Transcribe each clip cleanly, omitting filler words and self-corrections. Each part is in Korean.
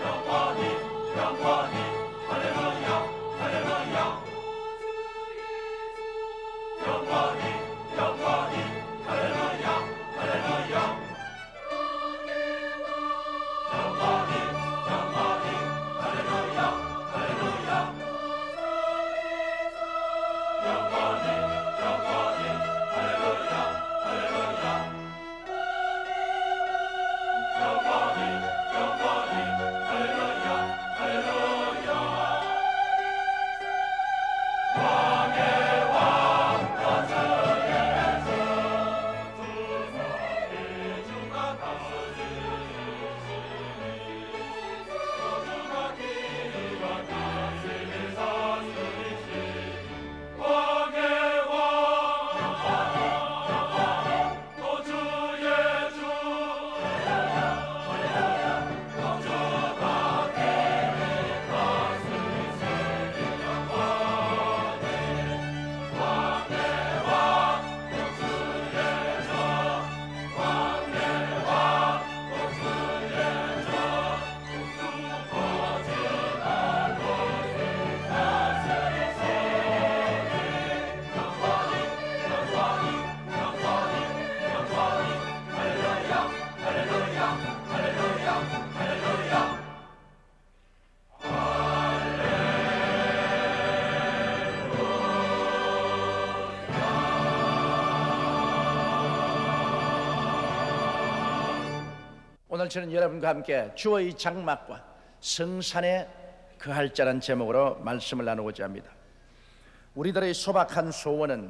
오늘 저는 여러분과 함께 주의 장막과 성산에 거할 자란 제목으로 말씀을 나누고자 합니다. 우리들의 소박한 소원은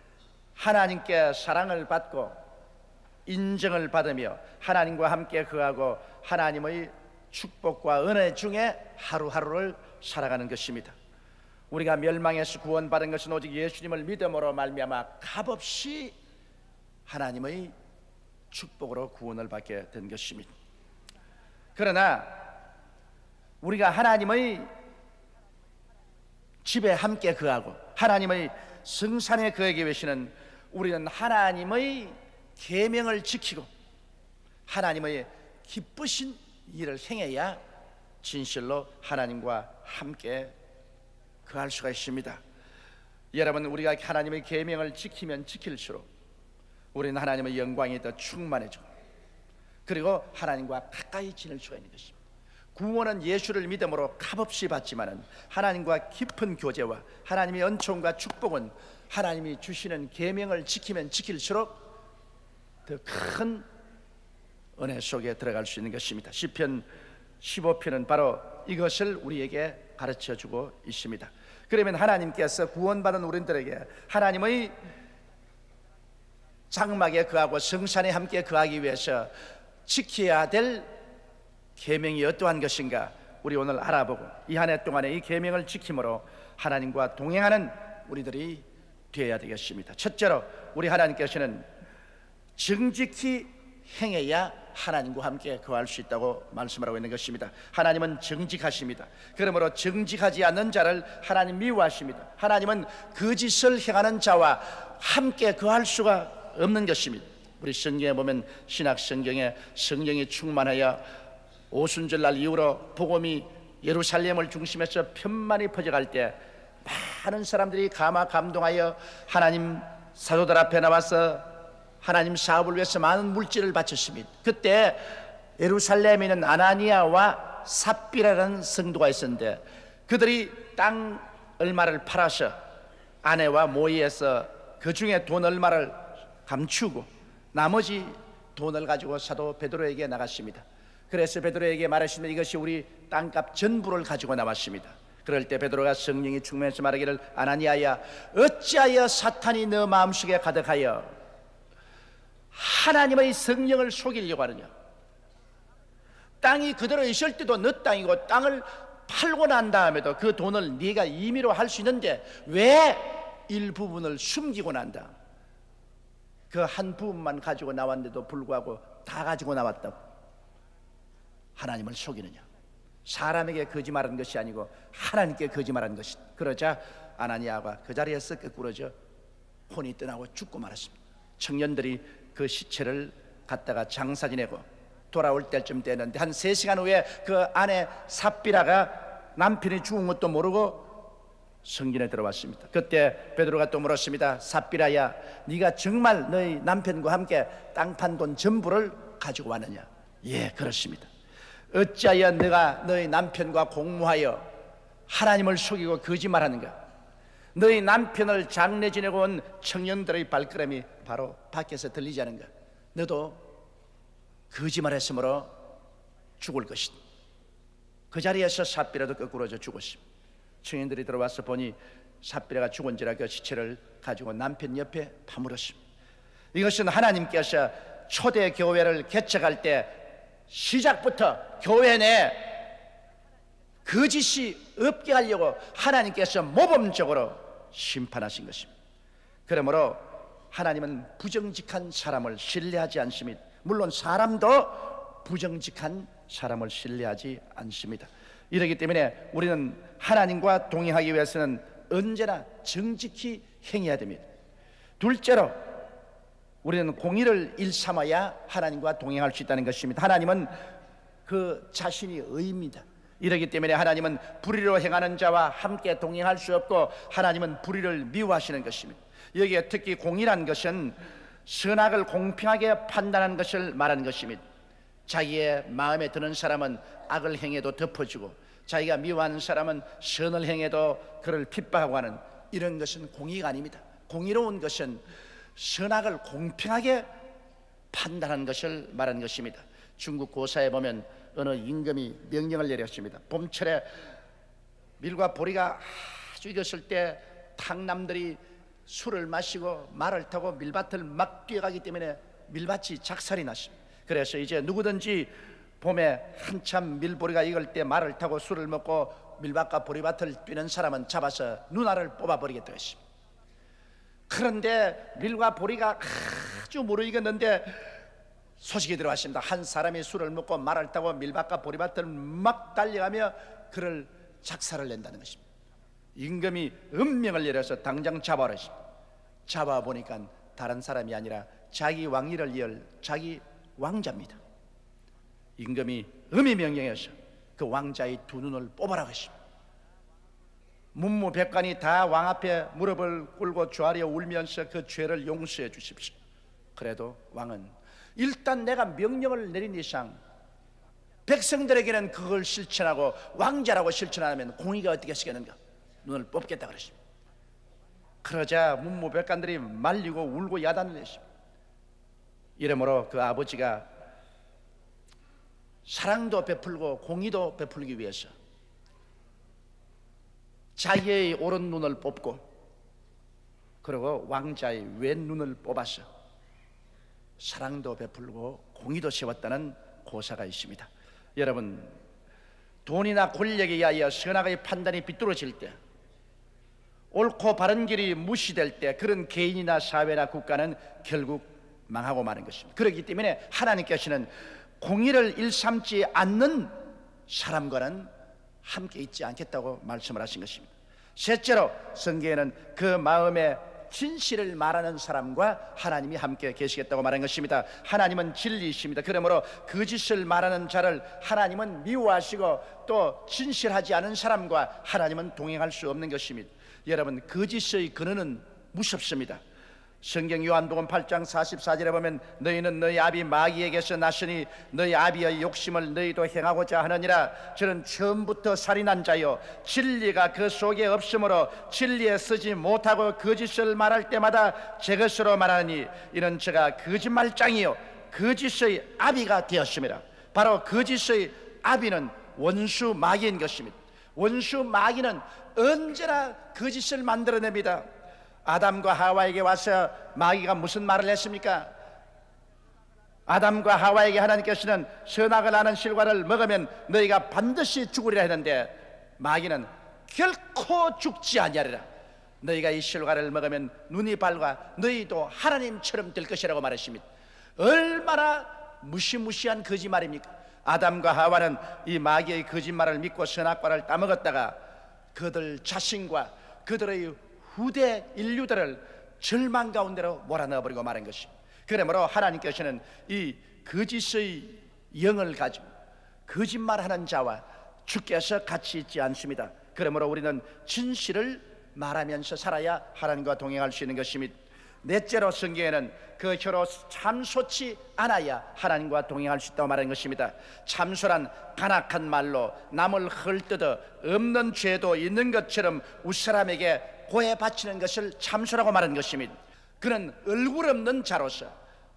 하나님께 사랑을 받고 인정을 받으며 하나님과 함께 거하고 하나님의 축복과 은혜 중에 하루하루를 살아가는 것입니다. 우리가 멸망에서 구원받은 것은 오직 예수님을 믿음으로 말미암아 값없이 하나님의 축복으로 구원을 받게 된 것입니다. 그러나 우리가 하나님의 집에 함께 거하고 하나님의 성산에 거하기 위해서는 우리는 하나님의 계명을 지키고 하나님의 기쁘신 일을 행해야 진실로 하나님과 함께 거할 수가 있습니다. 여러분, 우리가 하나님의 계명을 지키면 지킬수록 우리는 하나님의 영광이 더 충만해지고 그리고 하나님과 가까이 지낼 수가 있는 것입니다. 구원은 예수를 믿음으로 값없이 받지만은 하나님과 깊은 교제와 하나님의 은총과 축복은 하나님이 주시는 계명을 지키면 지킬수록 더 큰 은혜 속에 들어갈 수 있는 것입니다. 시편 15편은 바로 이것을 우리에게 가르쳐 주고 있습니다. 그러면 하나님께서 구원받은 우리들에게 하나님의 장막에 거하고 성산에 함께 거하기 위해서 지켜야 될 계명이 어떠한 것인가 우리 오늘 알아보고 이 한 해 동안에 이 계명을 지킴으로 하나님과 동행하는 우리들이 되어야 되겠습니다. 첫째로 우리 하나님께서는 정직히 행해야 하나님과 함께 거할 수 있다고 말씀하고 있는 것입니다. 하나님은 정직하십니다. 그러므로 정직하지 않는 자를 하나님 미워하십니다. 하나님은 거짓을 행하는 자와 함께 거할 수가 없는 것입니다. 우리 성경에 보면 신약 성경에 성령이 충만하여 오순절날 이후로 복음이 예루살렘을 중심해서 편만히 퍼져갈 때 많은 사람들이 감동하여 하나님 사도들 앞에 나와서 하나님 사업을 위해서 많은 물질을 바쳤습니다. 그때 예루살렘에 있는 아나니아와 삽비라라는 성도가 있었는데 그들이 땅 얼마를 팔아서 아내와 모의해서 그 중에 돈 얼마를 감추고 나머지 돈을 가지고 사도 베드로에게 나갔습니다. 그래서 베드로에게 말하시면 이것이 우리 땅값 전부를 가지고 나왔습니다. 그럴 때 베드로가 성령이 충만해서 말하기를 아나니아야 어찌하여 사탄이 너 마음속에 가득하여 하나님의 성령을 속이려고 하느냐. 땅이 그대로 있을 때도 너 땅이고 땅을 팔고 난 다음에도 그 돈을 네가 임의로 할 수 있는데 왜 일부분을 숨기고 난다. 그 한 부분만 가지고 나왔는데도 불구하고 다 가지고 나왔다고 하나님을 속이느냐. 사람에게 거짓말한 것이 아니고 하나님께 거짓말한 것이. 그러자 아나니아가 그 자리에서 끄꾸러져 혼이 떠나고 죽고 말았습니다. 청년들이 그 시체를 갖다가 장사 지내고 돌아올 때쯤 됐는데 한 3시간 후에 그 아내 삽비라가 남편이 죽은 것도 모르고 성전에 들어왔습니다. 그때 베드로가 또 물었습니다. 삽비라야, 네가 정말 너희 남편과 함께 땅 판 돈 전부를 가지고 왔느냐? 예, 그렇습니다. 어찌하여 네가 너희 남편과 공모하여 하나님을 속이고 거짓말하는가? 너희 남편을 장례 지내고 온 청년들의 발걸음이 바로 밖에서 들리지 않은가? 너도 거짓말했으므로 죽을 것이다. 그 자리에서 삽비라도 거꾸로져 죽었습니다. 청년들이 들어와서 보니 삽비라가 죽은지라 그 시체를 가지고 남편 옆에 파물었습니다. 이것은 하나님께서 초대 교회를 개척할 때 시작부터 교회 내 거짓이 없게 하려고 하나님께서 모범적으로 심판하신 것입니다. 그러므로 하나님은 부정직한 사람을 신뢰하지 않습니다. 물론 사람도 부정직한 사람을 신뢰하지 않습니다. 이러기 때문에 우리는 하나님과 동행하기 위해서는 언제나 정직히 행해야 됩니다. 둘째로 우리는 공의를 일삼아야 하나님과 동행할 수 있다는 것입니다. 하나님은 그 자신이 의입니다. 이러기 때문에 하나님은 불의로 행하는 자와 함께 동행할 수 없고 하나님은 불의를 미워하시는 것입니다. 여기에 특히 공의란 것은 선악을 공평하게 판단하는 것을 말하는 것입니다. 자기의 마음에 드는 사람은 악을 행해도 덮어주고 자기가 미워하는 사람은 선을 행해도 그를 핍박하고 하는 이런 것은 공의가 아닙니다. 공의로운 것은 선악을 공평하게 판단하는 것을 말하는 것입니다. 중국 고사에 보면 어느 임금이 명령을 내렸습니다. 봄철에 밀과 보리가 아주 익었을 때 탕남들이 술을 마시고 말을 타고 밀밭을 막 뛰어가기 때문에 밀밭이 작살이 났습니다. 그래서 이제 누구든지 봄에 한참 밀보리가 익을 때 말을 타고 술을 먹고 밀밭과 보리밭을 뛰는 사람은 잡아서 눈알을 뽑아버리겠다고 했습니다. 그런데 밀과 보리가 아주 무르익었는데 소식이 들어왔습니다. 한 사람이 술을 먹고 말을 타고 밀밭과 보리밭을 막 달려가며 그를 작살을 낸다는 것입니다. 임금이 음명을 내려서 당장 잡아오라 했습니다. 잡아보니까 다른 사람이 아니라 자기 왕위를 이을 자기 왕자입니다. 임금이 음이 명령해서 그 왕자의 두 눈을 뽑아라 했습니다. 문무백관이 다 왕 앞에 무릎을 꿇고 조아려 울면서 그 죄를 용서해 주십시오. 그래도 왕은 일단 내가 명령을 내린 이상 백성들에게는 그걸 실천하고 왕자라고 실천하면 공의가 어떻게 쓰겠는가? 눈을 뽑겠다 그랬습니다. 그러자 문무백관들이 말리고 울고 야단을 냈습니다. 이러므로 그 아버지가 사랑도 베풀고 공의도 베풀기 위해서 자기의 오른 눈을 뽑고 그리고 왕자의 왼 눈을 뽑아서 사랑도 베풀고 공의도 세웠다는 고사가 있습니다. 여러분, 돈이나 권력에 의하여 선악의 판단이 비뚤어질 때, 옳고 바른 길이 무시될 때 그런 개인이나 사회나 국가는 결국 망하고 마는 것입니다. 그렇기 때문에 하나님께서는 공의를 일삼지 않는 사람과는 함께 있지 않겠다고 말씀을 하신 것입니다. 셋째로 성경에는 그 마음에 진실을 말하는 사람과 하나님이 함께 계시겠다고 말한 것입니다. 하나님은 진리이십니다. 그러므로 거짓을 말하는 자를 하나님은 미워하시고 또 진실하지 않은 사람과 하나님은 동행할 수 없는 것입니다. 여러분, 거짓의 근원은 무섭습니다. 성경 요한복음 8장 44절에 보면 너희는 너희 아비 마귀에게서 났으니 너희 아비의 욕심을 너희도 행하고자 하느니라. 저는 처음부터 살인한 자요 진리가 그 속에 없으므로 진리에 서지 못하고 거짓을 말할 때마다 제 것으로 말하니 이는 제가 거짓말장이요 거짓의 아비가 되었습니다. 바로 거짓의 아비는 원수 마귀인 것입니다. 원수 마귀는 언제나 거짓을 만들어냅니다. 아담과 하와에게 와서 마귀가 무슨 말을 했습니까? 아담과 하와에게 하나님께서는 선악을 아는 실과를 먹으면 너희가 반드시 죽으리라 했는데 마귀는 결코 죽지 아니하리라. 너희가 이 실과를 먹으면 눈이 밝아 너희도 하나님처럼 될 것이라고 말했습니다. 얼마나 무시무시한 거짓말입니까? 아담과 하와는 이 마귀의 거짓말을 믿고 선악과를 따먹었다가 그들 자신과 그들의 후대 인류들을 절망 가운데로 몰아넣어버리고 말한 것입니다. 그러므로 하나님께서는 이 거짓의 영을 가지고 거짓말하는 자와 주께서 같이 있지 않습니다. 그러므로 우리는 진실을 말하면서 살아야 하나님과 동행할 수 있는 것입니다. 넷째로 성경에는 그 혀로 참소치 않아야 하나님과 동행할 수 있다고 말하는 것입니다. 참소란 간악한 말로 남을 헐뜯어 없는 죄도 있는 것처럼 웃사람에게 고해 바치는 것을 참소라고 말하는 것입니다. 그는 얼굴 없는 자로서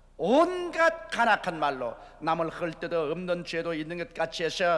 온갖 간악한 말로 남을 헐뜯어 없는 죄도 있는 것 같이 해서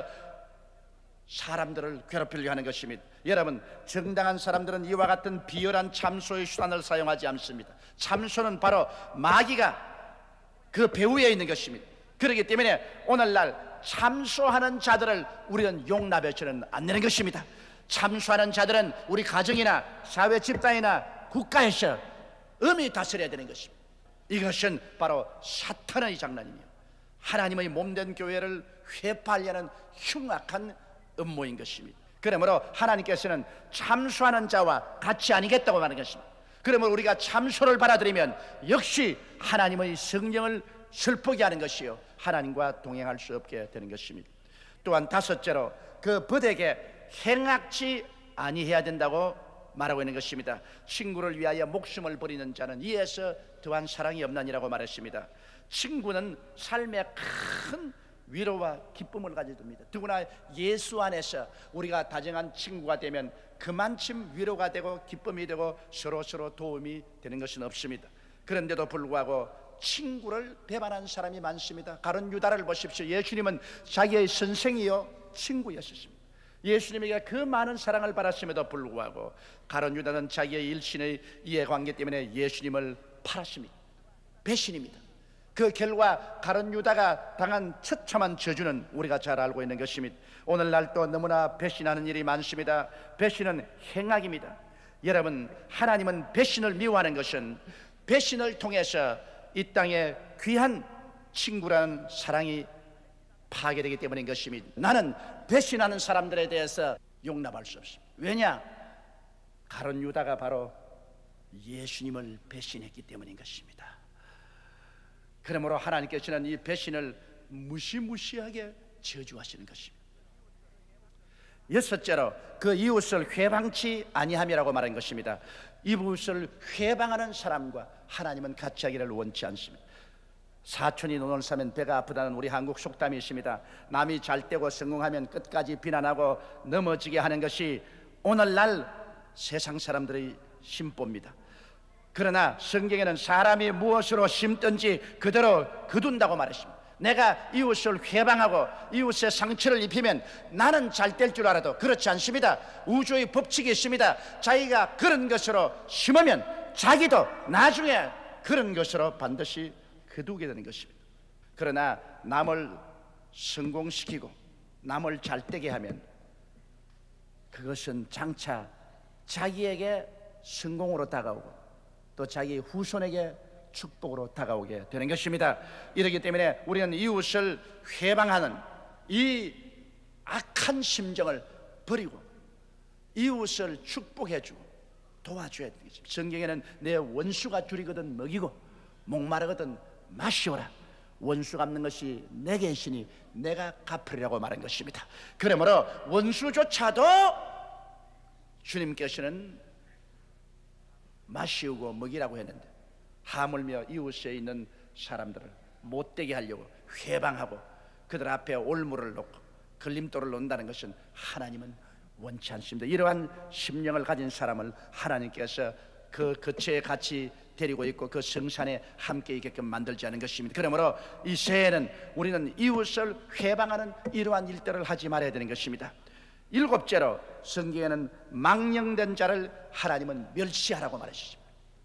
사람들을 괴롭히려고 하는 것입니다. 여러분, 정당한 사람들은 이와 같은 비열한 참소의 수단을 사용하지 않습니다. 참소는 바로 마귀가 그 배후에 있는 것입니다. 그렇기 때문에 오늘날 참소하는 자들을 우리는 용납해서는 안 되는 것입니다. 참소하는 자들은 우리 가정이나 사회 집단이나 국가에서 엄히 다스려야 되는 것입니다. 이것은 바로 사탄의 장난이며 하나님의 몸된 교회를 회파하려는 흉악한 음모인 것입니다. 그러므로 하나님께서는 참소하는 자와 같이 아니겠다고 말하는 것입니다. 그러므로 우리가 참소를 받아들이면 역시 하나님의 성령을 슬프게 하는 것이요 하나님과 동행할 수 없게 되는 것입니다. 또한 다섯째로 그 벗에게 행악지 아니해야 된다고 말하고 있는 것입니다. 친구를 위하여 목숨을 버리는 자는 이에서 더한 사랑이 없나니라고 말했습니다. 친구는 삶의 큰 위로와 기쁨을 가져줍니다. 더구나 예수 안에서 우리가 다정한 친구가 되면 그만큼 위로가 되고 기쁨이 되고 서로 도움이 되는 것은 없습니다. 그런데도 불구하고 친구를 배반한 사람이 많습니다. 가룟 유다를 보십시오. 예수님은 자기의 선생이요 친구였습니다. 예수님에게 그 많은 사랑을 받았음에도 불구하고 가룟 유다는 자기의 일신의 이해관계 때문에 예수님을 팔았습니다. 배신입니다. 그 결과 가룟 유다가 당한 처참한 저주는 우리가 잘 알고 있는 것입니다. 오늘날 또 너무나 배신하는 일이 많습니다. 배신은 행악입니다. 여러분, 하나님은 배신을 미워하는 것은 배신을 통해서 이 땅에 귀한 친구라는 사랑이 파괴되기 때문인 것입니다. 나는 배신하는 사람들에 대해서 용납할 수 없습니다. 왜냐? 가룟 유다가 바로 예수님을 배신했기 때문인 것입니다. 그러므로 하나님께서는 이 배신을 무시무시하게 저주하시는 것입니다. 여섯째로 그 이웃을 회방치 아니함이라고 말한 것입니다. 이웃을 회방하는 사람과 하나님은 같이 하기를 원치 않습니다. 사촌이 눈을 싸면 배가 아프다는 우리 한국 속담이 있습니다. 남이 잘되고 성공하면 끝까지 비난하고 넘어지게 하는 것이 오늘날 세상 사람들의 심보입니다. 그러나 성경에는 사람이 무엇으로 심든지 그대로 거둔다고 말했습니다. 내가 이웃을 회방하고 이웃의 상처를 입히면 나는 잘 될 줄 알아도 그렇지 않습니다. 우주의 법칙이 있습니다. 자기가 그런 것으로 심으면 자기도 나중에 그런 것으로 반드시 거두게 되는 것입니다. 그러나 남을 성공시키고 남을 잘되게 하면 그것은 장차 자기에게 성공으로 다가오고 또 자기 후손에게 축복으로 다가오게 되는 것입니다. 이렇기 때문에 우리는 이웃을 회방하는 이 악한 심정을 버리고 이웃을 축복해주고 도와줘야 되겠습니다. 성경에는 내 원수가 줄이거든 먹이고 목마르거든 마시오라. 원수 갚는 것이 내게 있으니 내가 갚으리라고 말한 것입니다. 그러므로 원수조차도 주님께서는 마시우고 먹이라고 했는데 하물며 이웃에 있는 사람들을 못되게 하려고 회방하고 그들 앞에 올무를 놓고 걸림돌을 놓는다는 것은 하나님은 원치 않습니다. 이러한 심령을 가진 사람을 하나님께서 그 거처에 같이 데리고 있고 그 성산에 함께 있게끔 만들지 않은 것입니다. 그러므로 이 새해에는 우리는 이웃을 회방하는 이러한 일들을 하지 말아야 되는 것입니다. 일곱째로 성경에는 망령된 자를 하나님은 멸시하라고 말하시죠.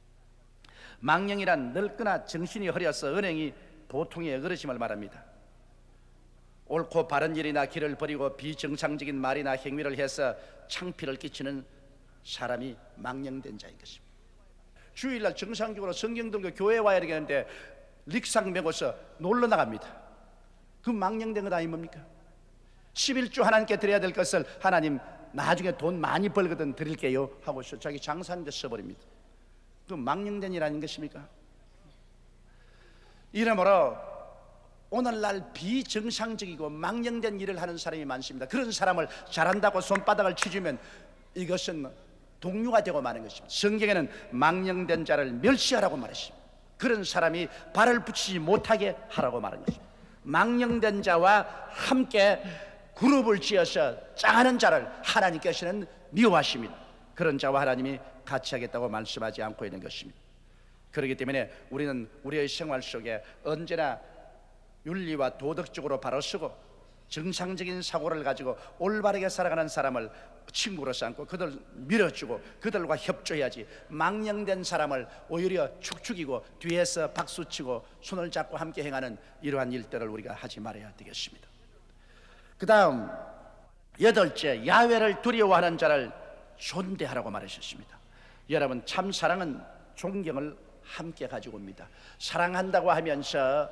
망령이란 늙거나 정신이 흐려서 언행이 보통의 어그러짐을 말합니다. 옳고 바른 일이나 길을 버리고 비정상적인 말이나 행위를 해서 창피를 끼치는 사람이 망령된 자인 것입니다. 주일날 정상적으로 성경 들고 교회 와야 되겠는데 릭상 메고서 놀러 나갑니다. 그 망령된 것 아닙니까? 11조 하나님께 드려야 될 것을 하나님 나중에 돈 많이 벌거든 드릴게요 하고서 자기 장사하는데 써버립니다. 그 망령된 일 아닌 것입니까? 이러므로 오늘날 비정상적이고 망령된 일을 하는 사람이 많습니다. 그런 사람을 잘한다고 손바닥을 치주면 이것은 동료가 되고 마는 것입니다. 성경에는 망령된 자를 멸시하라고 말했습니다. 그런 사람이 발을 붙이지 못하게 하라고 말한 것입니다. 망령된 자와 함께 그룹을 지어서 짱하는 자를 하나님께서는 미워하십니다. 그런 자와 하나님이 같이 하겠다고 말씀하지 않고 있는 것입니다. 그렇기 때문에 우리는 우리의 생활 속에 언제나 윤리와 도덕적으로 바로 서고 정상적인 사고를 가지고 올바르게 살아가는 사람을 친구로 삼고 그들 밀어주고 그들과 협조해야지, 망령된 사람을 오히려 축축이고 뒤에서 박수치고 손을 잡고 함께 행하는 이러한 일들을 우리가 하지 말아야 되겠습니다. 그 다음 8째, 야훼를 두려워하는 자를 존대하라고 말하셨습니다. 여러분, 참 사랑은 존경을 함께 가지고 옵니다. 사랑한다고 하면서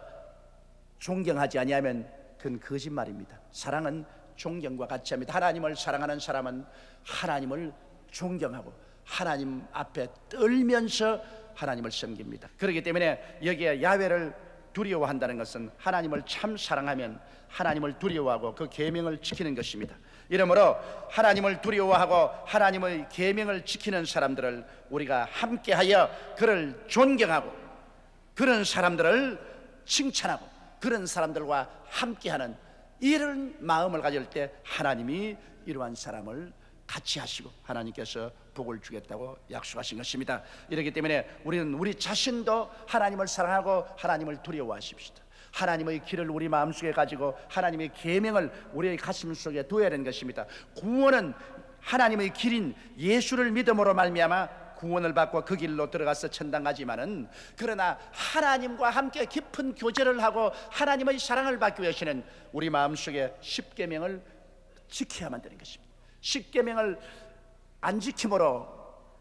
존경하지 아니하면 그건 거짓말입니다. 사랑은 존경과 같이 합니다. 하나님을 사랑하는 사람은 하나님을 존경하고 하나님 앞에 떨면서 하나님을 섬깁니다. 그렇기 때문에 여기에 야훼를 두려워한다는 것은 하나님을 참 사랑하면 하나님을 두려워하고 그 계명을 지키는 것입니다. 이러므로 하나님을 두려워하고 하나님의 계명을 지키는 사람들을 우리가 함께하여 그를 존경하고 그런 사람들을 칭찬하고 그런 사람들과 함께하는 이런 마음을 가질 때 하나님이 이러한 사람을 같이 하시고 하나님께서 복을 주겠다고 약속하신 것입니다. 이렇기 때문에 우리는 우리 자신도 하나님을 사랑하고 하나님을 두려워하십시다. 하나님의 길을 우리 마음속에 가지고 하나님의 계명을 우리의 가슴 속에 둬야 하는 것입니다. 구원은 하나님의 길인 예수를 믿음으로 말미암아 구원을 받고 그 길로 들어가서 천당 가지만은, 그러나 하나님과 함께 깊은 교제를 하고 하나님의 사랑을 받기 위해서는 우리 마음속에 십계명을 지켜야만 되는 것입니다. 십계명을 안 지킴으로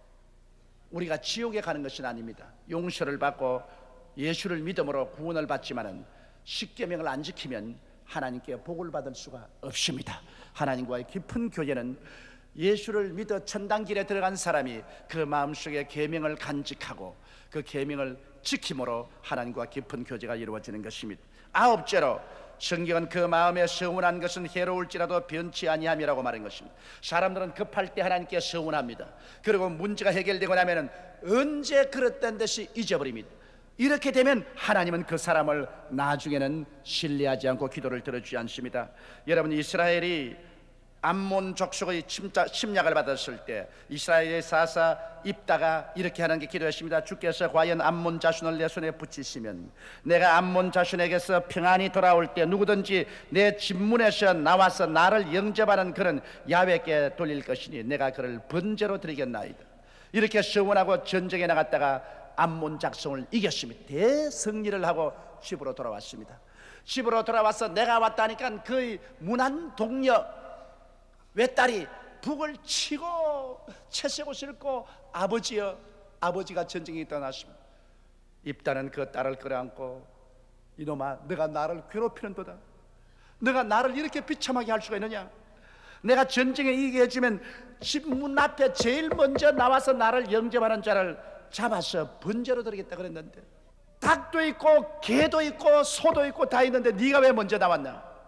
우리가 지옥에 가는 것은 아닙니다. 용서를 받고 예수를 믿음으로 구원을 받지만은 십계명을 안 지키면 하나님께 복을 받을 수가 없습니다. 하나님과의 깊은 교제는 예수를 믿어 천당길에 들어간 사람이 그 마음속에 계명을 간직하고 그 계명을 지킴으로 하나님과 깊은 교제가 이루어지는 것입니다. 9째로 성경은 그 마음에 서운한 것은 해로울지라도 변치 아니함이라고 말한 것입니다. 사람들은 급할 때 하나님께 서운합니다. 그리고 문제가 해결되고 나면 언제 그랬던 듯이 잊어버립니다. 이렇게 되면 하나님은 그 사람을 나중에는 신뢰하지 않고 기도를 들어주지 않습니다. 여러분, 이스라엘이 암몬 족속의 침략을 받았을 때 이스라엘의 사사 입다가 이렇게 하는 게 기도했습니다. 주께서 과연 암몬 자손을 내 손에 붙이시면 내가 암몬 자손에게서 평안히 돌아올 때 누구든지 내 집문에서 나와서 나를 영접하는 그런 야훼께 돌릴 것이니 내가 그를 번제로 드리겠나이다. 이렇게 서원하고 전쟁에 나갔다가 암몬 작성을 이겼습니다. 대승리를 하고 집으로 돌아왔습니다. 집으로 돌아와서 내가 왔다니까 그 문안 동료 외딸이 북을 치고 채색옷을 입고 아버지여, 아버지가 전쟁에 떠났습니다. 입다는 그 딸을 끌어안고 이놈아, 너가 나를 괴롭히는도다. 너가 나를 이렇게 비참하게 할 수가 있느냐? 내가 전쟁에 이기게 해주면 집 문 앞에 제일 먼저 나와서 나를 영접하는 자를 잡아서 번제로 드리겠다 그랬는데, 닭도 있고 개도 있고 소도 있고 다 있는데 네가 왜 먼저 나왔나?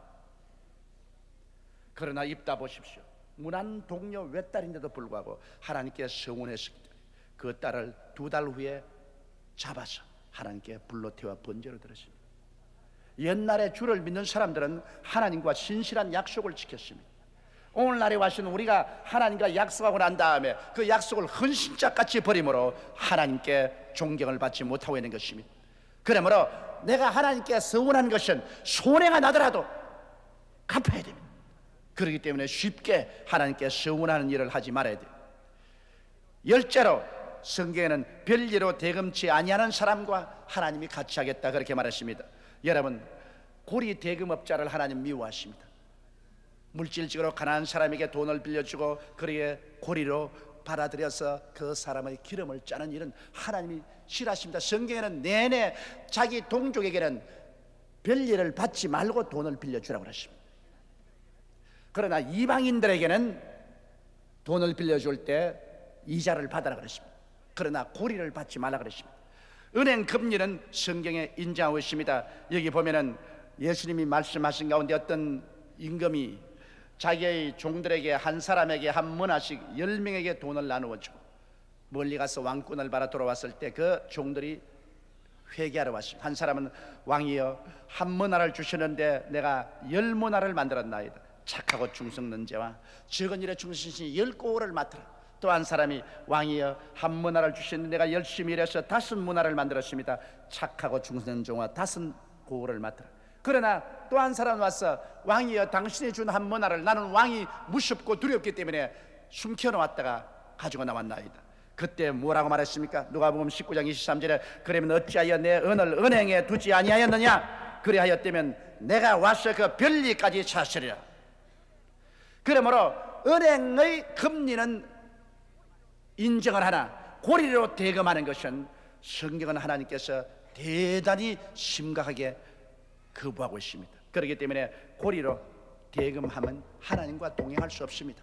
그러나 입다 보십시오. 문안 동료 외딸인데도 불구하고 하나님께 서원했습니다. 그 딸을 2달 후에 잡아서 하나님께 불러 태워 번제로 드렸습니다. 옛날에 주를 믿는 사람들은 하나님과 신실한 약속을 지켰습니다. 오늘날에 와서는 우리가 하나님과 약속하고 난 다음에 그 약속을 헌신짝같이 버림으로 하나님께 존경을 받지 못하고 있는 것입니다. 그러므로 내가 하나님께 서원한 것은 손해가 나더라도 갚아야 됩니다. 그렇기 때문에 쉽게 하나님께 서원하는 일을 하지 말아야 돼요. 10째로 성경에는 별일로 대금치 아니하는 사람과 하나님이 같이 하겠다 그렇게 말했습니다. 여러분, 고리 대금업자를 하나님 미워하십니다. 물질적으로 가난한 사람에게 돈을 빌려주고 그리에 고리로 받아들여서 그 사람의 기름을 짜는 일은 하나님이 싫어하십니다. 성경에는 내내 자기 동족에게는 별일을 받지 말고 돈을 빌려주라고 그러십니다. 그러나 이방인들에게는 돈을 빌려줄 때 이자를 받아라 그랬습니다. 그러나 고리를 받지 말라 그랬습니다. 은행 금리는 성경에 인정하고 있습니다. 여기 보면은 예수님이 말씀하신 가운데 어떤 임금이 자기의 종들에게 한 사람에게 한 문화씩 10명에게 돈을 나누어 주고 멀리 가서 왕권을 받아 돌아왔을 때 그 종들이 회개하러 왔습니다. 한 사람은 왕이여 한 문화를 주시는데 내가 10문화를 만들었나이다. 착하고 충성는 자와 적은 일에 충실하시니 10고을을 맡으라. 또 한 사람이 왕이여 한 문화를 주시는데 내가 열심히 일해서 5문화를 만들었습니다. 착하고 충성는 자와 5고을을 맡으라. 그러나 또 한 사람 와서 왕이여 당신이 준 한 문화를 나는 왕이 무섭고 두렵기 때문에 숨겨놓았다가 가지고 나왔나이다. 그때 뭐라고 말했습니까? 누가복음 19장 23절에 그러면 어찌하여 내 은을 은행에 두지 아니하였느냐? 그리하였다면 내가 와서 그 별리까지 찾으리라. 그러므로 은행의 금리는 인정을 하나 고리로 대금하는 것은 성경은 하나님께서 대단히 심각하게 거부하고 있습니다. 그렇기 때문에 고리로 대금하면 하나님과 동행할 수 없습니다.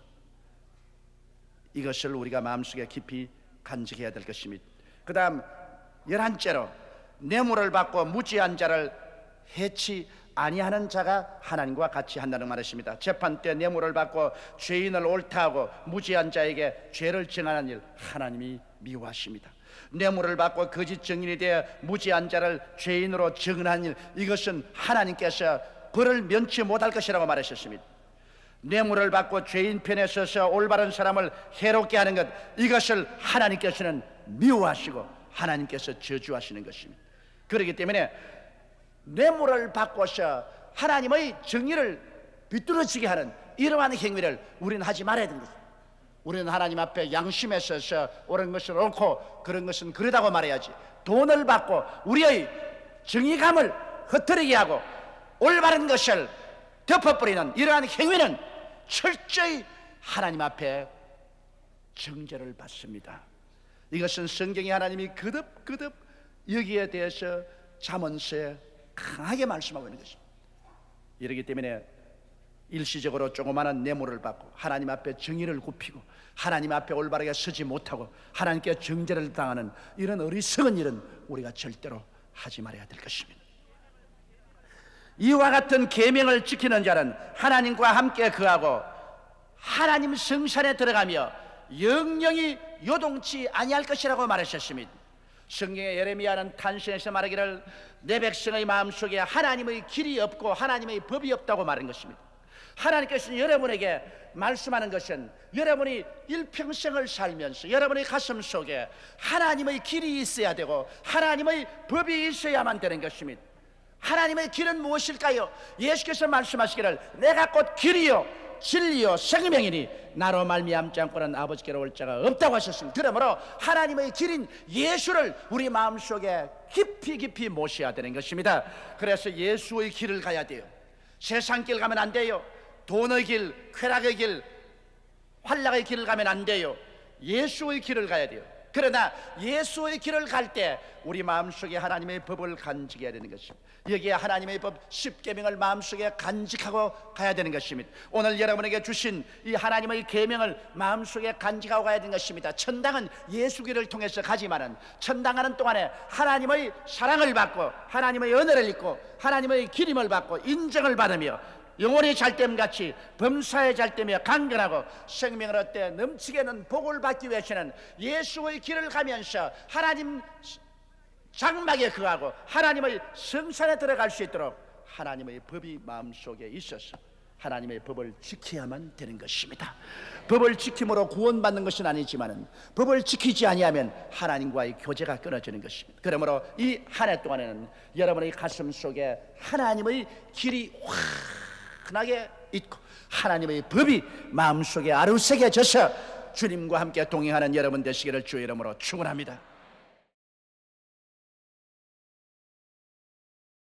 이것을 우리가 마음속에 깊이 간직해야 될 것입니다. 그 다음 11째로 뇌물을 받고 무지한 자를 해치 아니하는 자가 하나님과 같이 한다는 말이십니다. 재판 때 뇌물을 받고 죄인을 옳다하고 무지한 자에게 죄를 정하는 일 하나님이 미워하십니다. 뇌물을 받고 거짓 증인이 되어 무지한 자를 죄인으로 정하는 일, 이것은 하나님께서 벌을 면치 못할 것이라고 말하셨습니다. 뇌물을 받고 죄인 편에 서서 올바른 사람을 해롭게 하는 것, 이것을 하나님께서는 미워하시고 하나님께서 저주하시는 것입니다. 그렇기 때문에 뇌물을 받고서 하나님의 정의를 비뚤어지게 하는 이러한 행위를 우리는 하지 말아야 되는 것입니다. 우리는 하나님 앞에 양심에 서서 옳은 것은 옳고 그런 것은 그러다고 말해야지, 돈을 받고 우리의 정의감을 흐트리게 하고 올바른 것을 덮어버리는 이러한 행위는 철저히 하나님 앞에 정죄를 받습니다. 이것은 성경이 하나님이 거듭 여기에 대해서 잠언서에 강하게 말씀하고 있는 것입니다. 이러기 때문에 일시적으로 조그마한 뇌물을 받고 하나님 앞에 정의를 굽히고 하나님 앞에 올바르게 서지 못하고 하나님께 정죄를 당하는 이런 어리석은 일은 우리가 절대로 하지 말아야 될 것입니다. 이와 같은 계명을 지키는 자는 하나님과 함께 거하고 하나님 성산에 들어가며 영영이 요동치 아니할 것이라고 말하셨습니다. 성경의 예레미야는 탄신에서 말하기를 내 백성의 마음속에 하나님의 길이 없고 하나님의 법이 없다고 말한 것입니다. 하나님께서는 여러분에게 말씀하는 것은 여러분이 일평생을 살면서 여러분의 가슴 속에 하나님의 길이 있어야 되고 하나님의 법이 있어야만 되는 것입니다. 하나님의 길은 무엇일까요? 예수께서 말씀하시기를 내가 곧 길이요 진리요 생명이니 나로 말미암지 않고는 아버지께로 올 자가 없다고 하셨습니다. 그러므로 하나님의 길인 예수를 우리 마음속에 깊이 모셔야 되는 것입니다. 그래서 예수의 길을 가야 돼요. 세상 길 가면 안 돼요. 돈의 길, 쾌락의 길, 환락의 길을 가면 안 돼요. 예수의 길을 가야 돼요. 그러나 예수의 길을 갈 때 우리 마음속에 하나님의 법을 간직해야 되는 것입니다. 여기에 하나님의 법 10계명을 마음속에 간직하고 가야 되는 것입니다. 오늘 여러분에게 주신 이 하나님의 계명을 마음속에 간직하고 가야 되는 것입니다. 천당은 예수길을 통해서 가지만은 천당하는 동안에 하나님의 사랑을 받고 하나님의 은혜를 입고 하나님의 기림을 받고 인정을 받으며 영혼이 잘됨같이 범사에 잘되며 강건하고 생명을 얻되 넘치게는 복을 받기 위해서는 예수의 길을 가면서 하나님 장막에 거하고 하나님의 성산에 들어갈 수 있도록 하나님의 법이 마음속에 있어서 하나님의 법을 지켜야만 되는 것입니다. 법을 지킴으로 구원받는 것은 아니지만 법을 지키지 아니하면 하나님과의 교제가 끊어지는 것입니다. 그러므로 이 한 해 동안에는 여러분의 가슴 속에 하나님의 길이 환하게 있고 하나님의 법이 마음속에 아루새겨져서 주님과 함께 동행하는 여러분 되시기를 주의 이름으로 축원합니다.